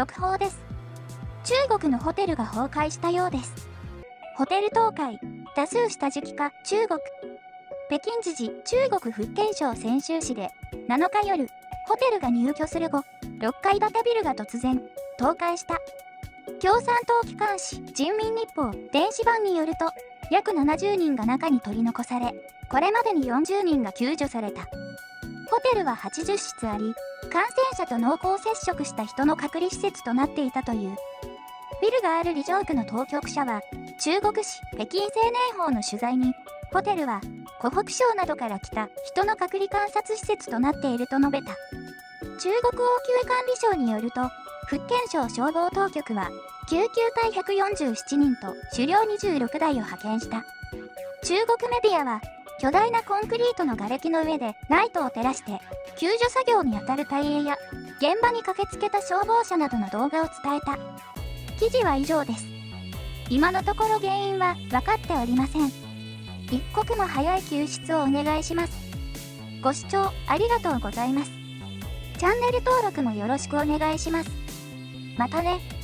速報です。中国のホテルが崩壊したようです。ホテル倒壊、多数下敷きか、中国。北京時事、中国福建省泉州市で、7日夜、ホテルが入居する後、6階建てビルが突然、倒壊した。共産党機関紙、人民日報、電子版によると、約70人が中に取り残され、これまでに40人が救助された。ホテルは80室あり、感染者と濃厚接触した人の隔離施設となっていたという。ビルがあるリジョークの当局者は、中国紙北京青年報の取材に、ホテルは湖北省などから来た人の隔離観察施設となっていると述べた。中国応急管理省によると、福建省消防当局は、救急隊147人と狩猟26台を派遣した。中国メディアは、巨大なコンクリートの瓦礫の上でライトを照らして、救助作業に当たる隊員や、現場に駆けつけた消防車などの動画を伝えた。記事は以上です。今のところ原因は分かっておりません。一刻も早い救出をお願いします。ご視聴ありがとうございます。チャンネル登録もよろしくお願いします。またね。